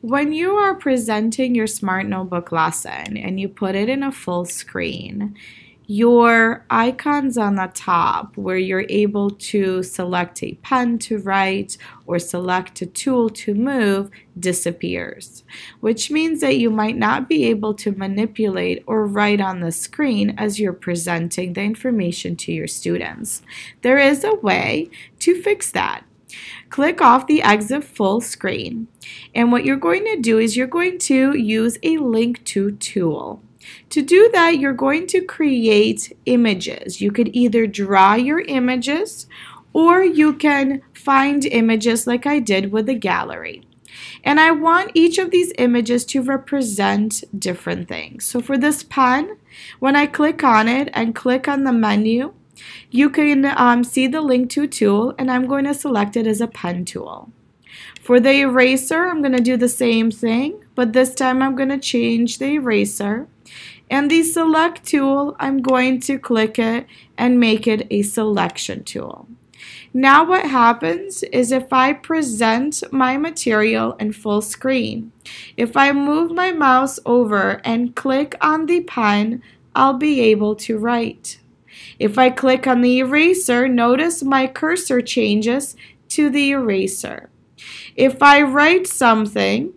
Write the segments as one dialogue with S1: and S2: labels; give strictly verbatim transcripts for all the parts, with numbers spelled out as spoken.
S1: When you are presenting your Smart Notebook lesson and you put it in a full screen, your icons on the top where you're able to select a pen to write or select a tool to move disappears, which means that you might not be able to manipulate or write on the screen as you're presenting the information to your students. There is a way to fix that. Click off the exit full screen, and what you're going to do is you're going to use a link to tool. To do that, you're going to create images. You could either draw your images or you can find images like I did with the gallery. And I want each of these images to represent different things. So for this pen, when I click on it and click on the menu, you can um, see the link to tool, and I'm going to select it as a pen tool. For the eraser, I'm going to do the same thing, but this time I'm going to change the eraser. And the select tool, I'm going to click it and make it a selection tool. Now what happens is if I present my material in full screen, if I move my mouse over and click on the pen, I'll be able to write. If I click on the eraser, notice my cursor changes to the eraser. If I write something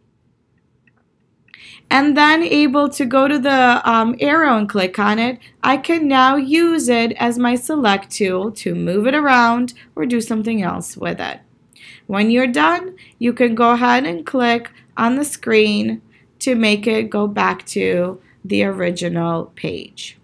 S1: and then able to go to the um, arrow and click on it, I can now use it as my select tool to move it around or do something else with it. When you're done, you can go ahead and click on the screen to make it go back to the original page.